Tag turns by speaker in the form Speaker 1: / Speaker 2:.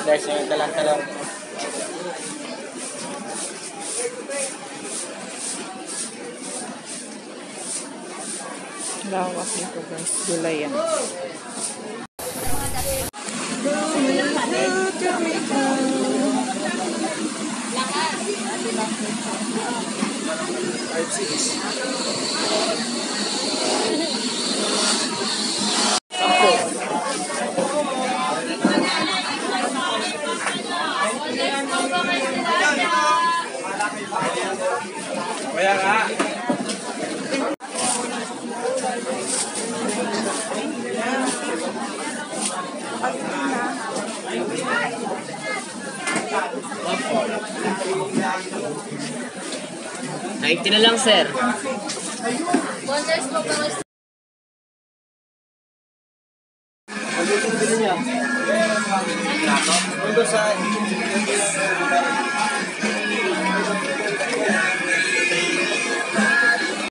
Speaker 1: guys, yung talong-talong.
Speaker 2: Lawak nito guys, gulay yan.
Speaker 1: Kaya nga.
Speaker 3: $90 na lang, sir.
Speaker 1: Ano sa